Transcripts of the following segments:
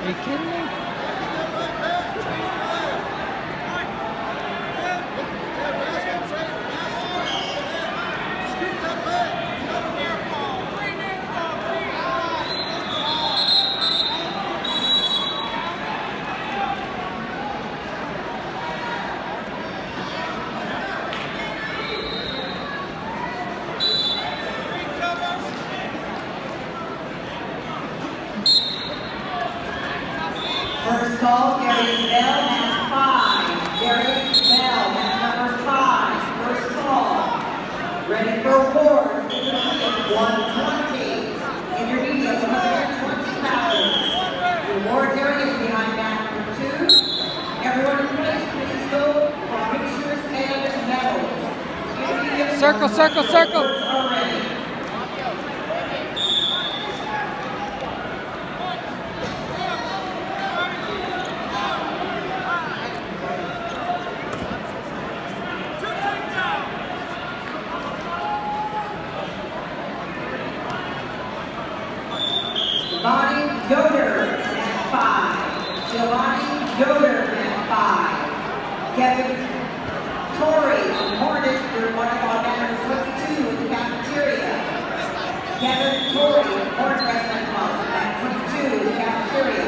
Are you kidding me? First call, Darius Bell, match 5. Darius Bell, match number 5. First call. Ready for awards. Intermediate 120. Intermediate 120 pounds. The awards area is behind match number 2. Everyone in place, please go for pictures and medals. Circle, circle, circle. Giovanni Yoder, at 5. Giovanni Yoder, at 5. Kevin Torrey from Hornet, your one on number 22 in the cafeteria. Kevin Torrey, Hornet Wrestling Club, at 22 in the cafeteria.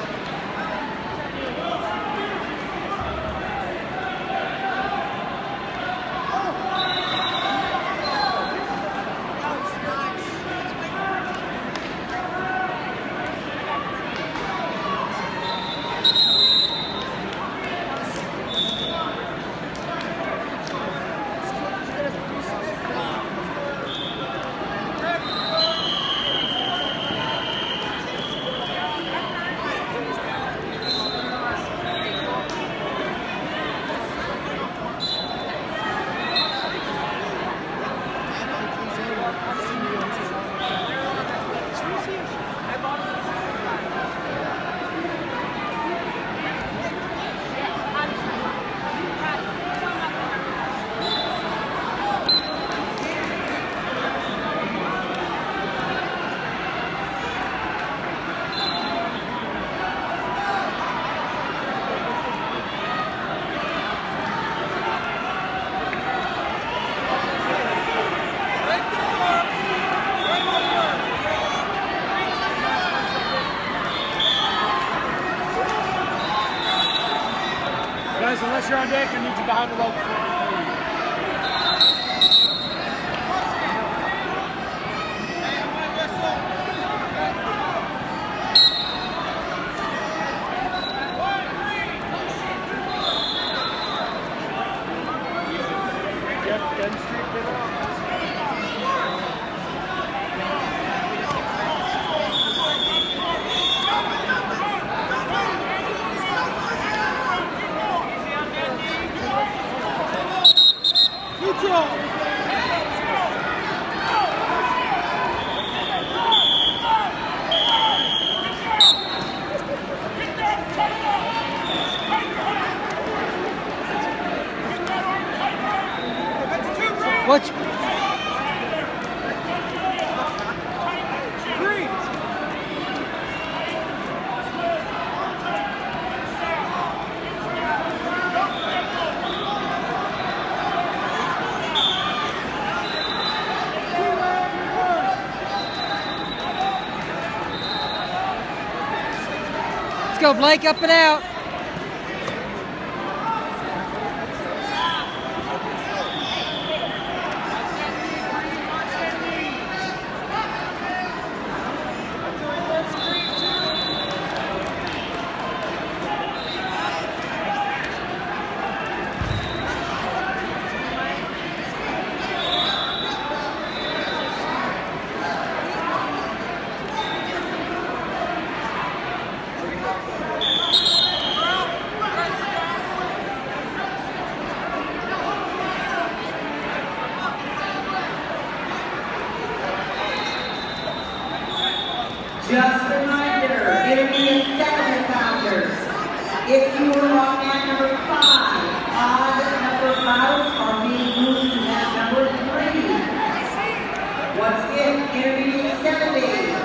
Guys, unless you're on deck, I need you behind the rope. Watch. Let's go, Blake, up and out. Just a reminder, intermediate 7-pounders. If you were on mat number 5, odd number bouts are being moved to mat number 3. Once again, intermediate 7 days.